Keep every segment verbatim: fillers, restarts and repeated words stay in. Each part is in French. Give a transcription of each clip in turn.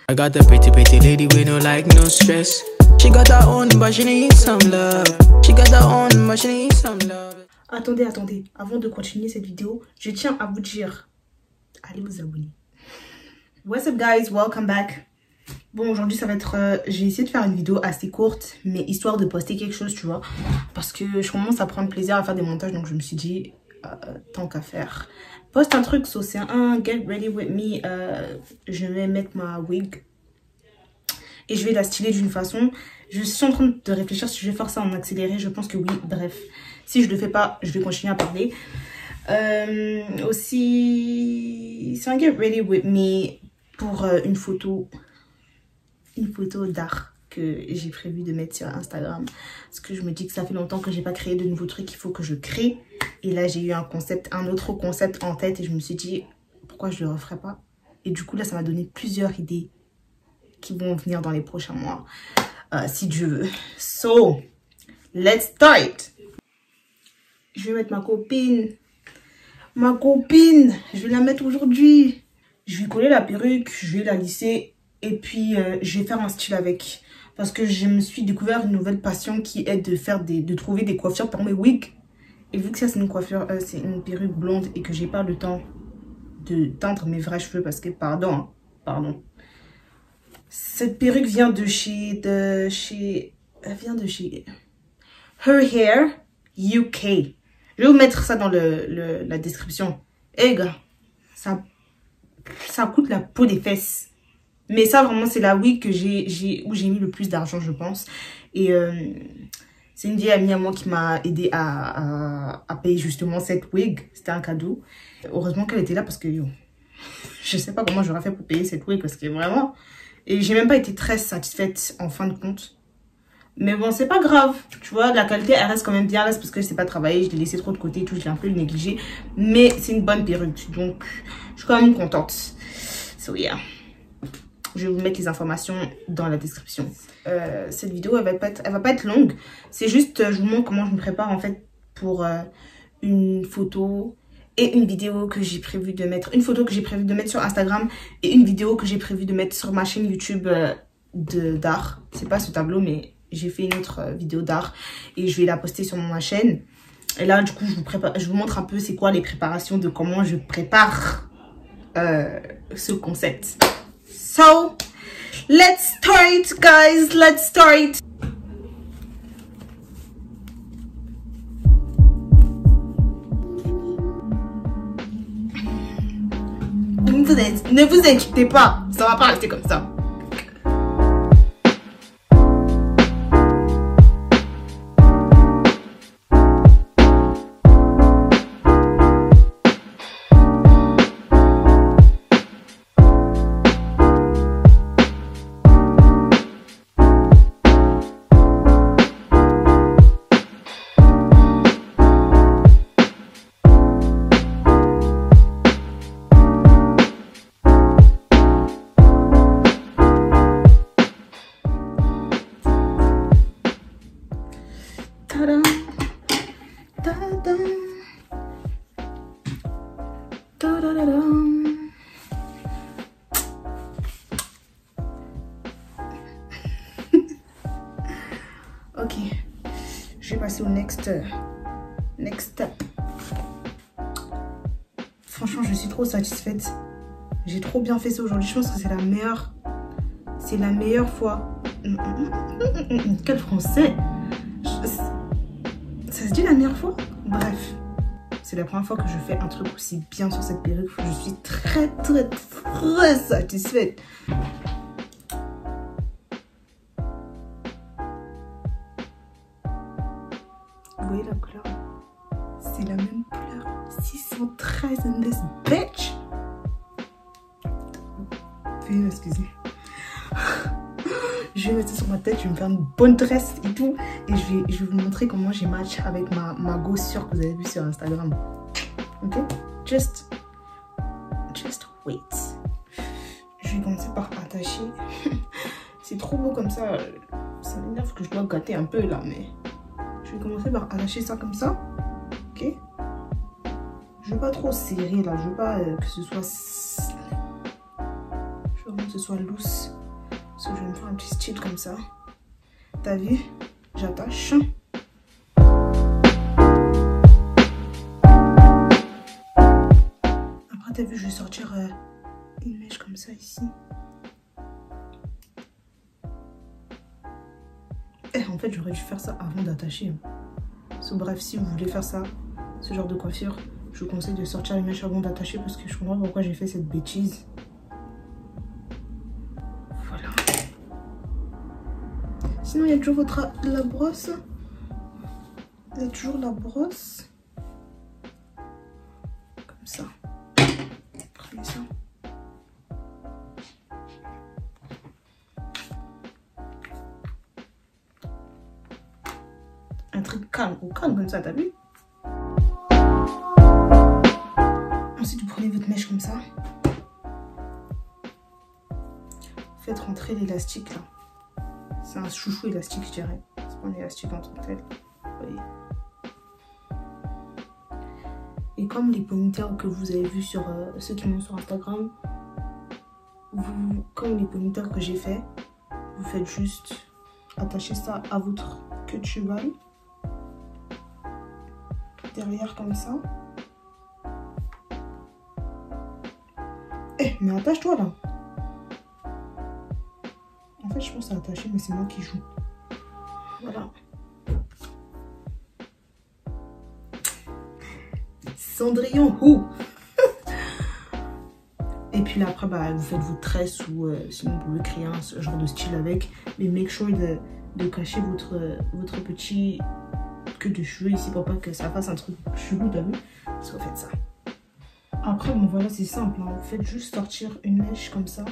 I got a pretty pretty lady with no like no stress. She got her own but she needs some love. She got her own but she needs some love. Attendez, attendez, avant de continuer cette vidéo, je tiens à vous dire, allez vous abonner. What's up guys, welcome back. Bon, aujourd'hui ça va être, euh, j'ai essayé de faire une vidéo assez courte, mais histoire de poster quelque chose, tu vois, parce que je commence à prendre plaisir à faire des montages, donc je me suis dit, euh, tant qu'à faire, poste un truc. So c'est un get ready with me. Euh, je vais mettre ma wig et je vais la styler d'une façon. Je suis en train de réfléchir si je vais faire ça en accéléré. Je pense que oui. Bref, si je le fais pas, je vais continuer à parler. Euh, aussi, c'est un get ready with me pour euh, une photo, une photo d'art que j'ai prévu de mettre sur Instagram. Parce que je me dis que ça fait longtemps que j'ai pas créé de nouveaux trucs. Il faut que je crée. Et là, j'ai eu un concept, un autre concept en tête et je me suis dit pourquoi je le referais pas. Et du coup, là, ça m'a donné plusieurs idées qui vont venir dans les prochains mois. Euh, si Dieu veut. So, let's start. Je vais mettre ma copine. Ma copine. Je vais la mettre aujourd'hui. Je vais coller la perruque. Je vais la lisser. Et puis, euh, je vais faire un style avec. Parce que je me suis découvert une nouvelle passion qui est de faire des, de trouver des coiffures pour mes wigs. Et vu que ça, c'est une coiffure, euh, c'est une perruque blonde et que j'ai pas le temps de teindre mes vrais cheveux parce que, pardon, hein, pardon. Cette perruque vient de chez, de chez, elle vient de chez Her Hair U K. Je vais vous mettre ça dans le, le la description. Eh hey, gars, ça, ça coûte la peau des fesses. Mais ça vraiment c'est la wig que j'ai, j'ai, où j'ai mis le plus d'argent je pense. Et euh, c'est une vieille amie à moi qui m'a aidé à, à, à payer justement cette wig. C'était un cadeau. Heureusement qu'elle était là parce que yo, je sais pas comment j'aurais fait pour payer cette wig parce que vraiment... Et j'ai même pas été très satisfaite en fin de compte. Mais bon, c'est pas grave. Tu vois, la qualité, elle reste quand même bien là. C'est parce que je sais pas travailler. Je l'ai laissé trop de côté et tout. Je l'ai un peu négligé. Mais c'est une bonne perruque. Donc, je suis quand même contente. So, yeah. Je vais vous mettre les informations dans la description. Euh, cette vidéo, elle va pas être, elle va pas être longue. C'est juste, je vous montre comment je me prépare en fait pour euh, une photo... Et une vidéo que j'ai prévu de mettre, une photo que j'ai prévu de mettre sur Instagram et une vidéo que j'ai prévu de mettre sur ma chaîne YouTube euh, d'art. C'est pas ce tableau, mais j'ai fait une autre euh, vidéo d'art et je vais la poster sur ma chaîne. Et là, du coup, je vous, prépare, je vous montre un peu c'est quoi les préparations de comment je prépare euh, ce concept. So, let's start, guys, let's start. Ne vous inquiétez pas, ça va pas rester comme ça. Ok, je vais passer au next, next step. Franchement, je suis trop satisfaite. J'ai trop bien fait ça aujourd'hui. Je pense que c'est la meilleure, c'est la meilleure fois. Quel français! Ça se dit la meilleure fois? Bref, c'est la première fois que je fais un truc aussi bien sur cette perruque. Je suis très très très satisfaite. Vous voyez la couleur? C'est la même couleur. six cent treize in this bitch. Veuillez m'excuser. Je vais mettre ça sur ma tête, je vais me faire une bonne tresse et tout. Et je vais, je vais vous montrer comment j'ai match avec ma, ma gossure que vous avez vu sur Instagram. Ok? Just, just wait. Je vais commencer par attacher. C'est trop beau comme ça. Ça m'énerve que je dois gâter un peu là, mais... Je vais commencer par attacher ça comme ça. Ok? Je veux pas trop serrer là. Je veux pas euh, que ce soit... Je veux vraiment que ce soit loose. Parce que je vais me faire un petit style comme ça. T'as vu? J'attache. Après, t'as vu, je vais sortir euh, une mèche comme ça ici. Eh, en fait, j'aurais dû faire ça avant d'attacher. So, bref, si vous voulez faire ça, ce genre de coiffure, je vous conseille de sortir les mèches avant d'attacher parce que je comprends pas pourquoi j'ai fait cette bêtise. Voilà. Sinon, il y a toujours votre, la brosse. Il y a toujours la brosse. Comme ça. Prenez ça. Un truc calme, au calme comme ça, t'as vu? Ensuite, vous prenez votre mèche comme ça. Faites rentrer l'élastique là. C'est un chouchou élastique, je dirais. C'est pas un élastique en tant que tel. Vous voyez. Et comme les ponytails que vous avez vus sur euh, ceux qui m'ont sur Instagram, vous, comme les ponytails que j'ai fait, vous faites juste attacher ça à votre queue de cheval. Derrière comme ça. Eh, mais attache-toi là. En fait, je pense à attacher, mais c'est moi qui joue. Voilà. Cendrillon, ouh. Et puis là, après, bah, vous faites vos tresses ou euh, sinon vous pouvez créer un ce genre de style avec. Mais make sure de, de cacher votre, votre petit queue de cheveux ici pour pas que ça fasse un truc chelou, t'as vu? Parce que vous faites ça. Après, bon voilà, c'est simple. Hein. Vous faites juste sortir une mèche comme ça.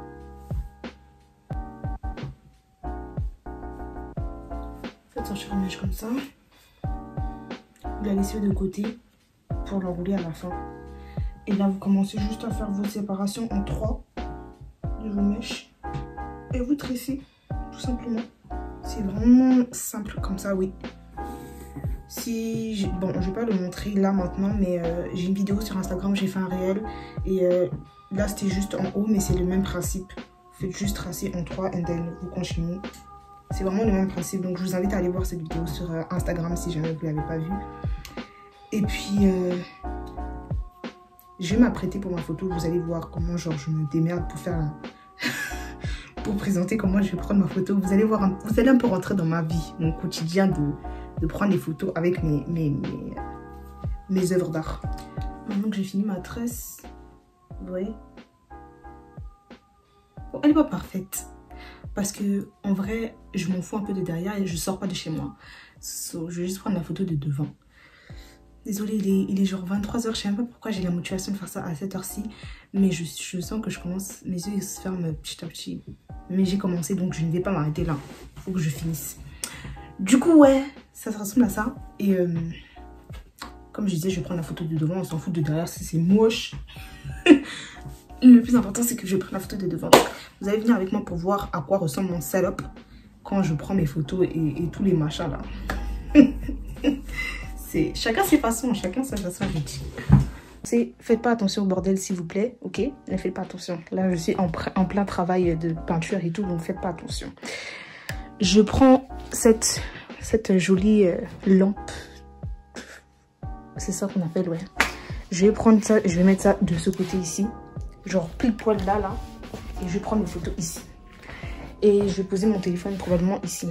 Faites sortir une mèche comme ça. Vous la laissez de côté pour l'enrouler à la fin. Et là, vous commencez juste à faire vos séparations en trois de vos mèches. Et vous tressez, tout simplement. C'est vraiment simple comme ça, oui. Si, bon, je vais pas le montrer là maintenant, mais euh, j'ai une vidéo sur Instagram, j'ai fait un réel. Et euh, là, c'était juste en haut, mais c'est le même principe. Vous faites juste tracer en trois et then vous continuez. C'est vraiment le même principe. Donc, je vous invite à aller voir cette vidéo sur euh, Instagram si jamais vous ne l'avez pas vue. Et puis, euh, je vais m'apprêter pour ma photo. Vous allez voir comment genre, je me démerde pour faire un... pour présenter comment je vais prendre ma photo. Vous allez voir, un... vous allez un peu rentrer dans ma vie, mon quotidien de... de prendre des photos avec mes, mes, mes, mes œuvres d'art. Maintenant que j'ai fini ma tresse, vous voyez, bon, elle n'est pas parfaite. Parce que en vrai, je m'en fous un peu de derrière et je sors pas de chez moi. So, je vais juste prendre la photo de devant. Désolée, il est, il est genre vingt-trois heures. Je sais même pas pourquoi j'ai la motivation de faire ça à cette heure-ci. Mais je, je sens que je commence, mes yeux ils se ferment petit à petit. Mais j'ai commencé, donc je ne vais pas m'arrêter là. Il faut que je finisse. Du coup, ouais, ça se ressemble à ça. Et euh, comme je disais, je vais prendre la photo de devant. On s'en fout de derrière si c'est moche. Le plus important, c'est que je prenne la photo de devant. Donc, vous allez venir avec moi pour voir à quoi ressemble mon setup quand je prends mes photos et, et tous les machins là. C'est chacun ses façons, chacun sa façon, je dis. Faites pas attention au bordel, s'il vous plaît, ok? Ne faites pas attention. Là, je suis en, en plein travail de peinture et tout, donc faites pas attention. Je prends cette, cette jolie euh, lampe. C'est ça qu'on appelle, ouais. Je vais prendre ça, je vais mettre ça de ce côté ici. Genre pile poil là, là. Et je vais prendre une photo ici. Et je vais poser mon téléphone probablement ici.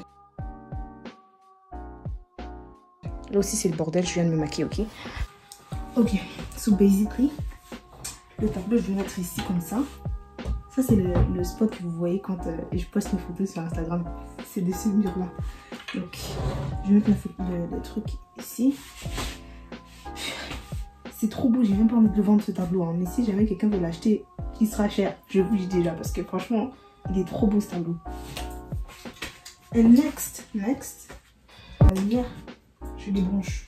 Là aussi, c'est le bordel, je viens de me maquiller, ok? Ok, so basically, le tableau, je vais mettre ici comme ça. Ça, c'est le, le spot que vous voyez quand euh, je poste mes photos sur Instagram. C'est de ce mur-là. Donc, je vais mettre le, le truc ici. C'est trop beau, j'ai même pas envie de le vendre ce tableau. Hein. Mais si jamais quelqu'un veut l'acheter, il sera cher. Je vous dis déjà parce que franchement, il est trop beau ce tableau. Et next, next, la lumière, je les branche.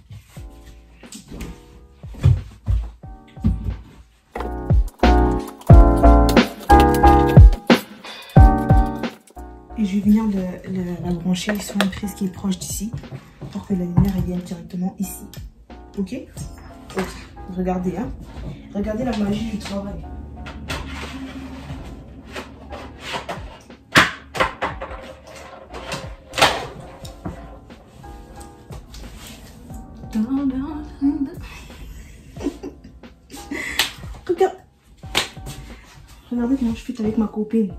Et je vais venir le, le, la brancher sur une prise qui est proche d'ici pour que la lumière elle vienne directement ici. Ok? Ok. Regardez, hein. Regardez la magie du travail. Regardez comment je fit avec ma copine.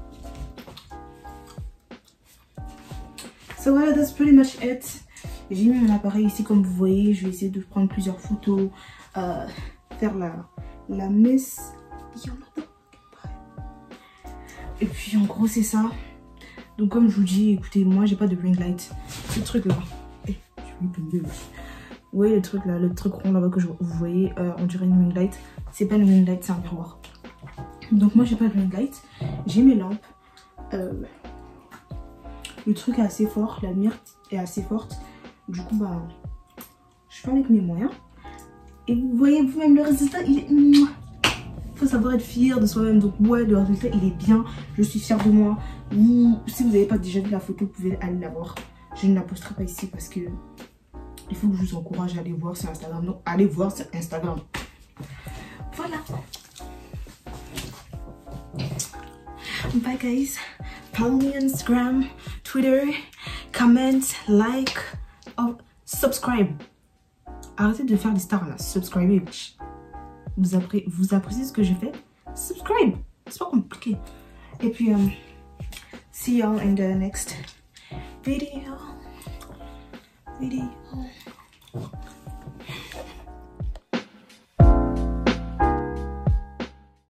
So voilà, that's pretty much it. J'ai mis mon appareil ici comme vous voyez. Je vais essayer de prendre plusieurs photos. Euh, faire la, la miss. Et puis en gros c'est ça. Donc comme je vous dis, écoutez, moi j'ai pas de ring light. Ce truc là. Eh, je vais tomber aussi. Vous voyez le truc là, le truc rond là-bas que je, vous voyez, euh, on dirait une ring light. C'est pas une ring light, c'est un miroir. Donc moi j'ai pas de ring light. J'ai mes lampes. Euh, le truc est assez fort, la lumière est assez forte. Du coup bah je fais avec mes moyens. Et vous voyez vous-même le résultat, il est... Faut savoir être fier de soi-même. Donc ouais, le résultat il est bien. Je suis fière de moi. Vous, si vous n'avez pas déjà vu la photo, vous pouvez aller la voir. Je ne la posterai pas ici parce que il faut que je vous encourage à aller voir sur Instagram. Donc allez voir sur Instagram. Voilà. Bye guys. Follow me on Instagram, Twitter, comment, like, oh, subscribe. Arrêtez de faire des stars là. Subscribez. Vous, appré vous appréciez ce que je fais? Subscribe. C'est pas compliqué. Et puis, um, see y'all in the next video. Video.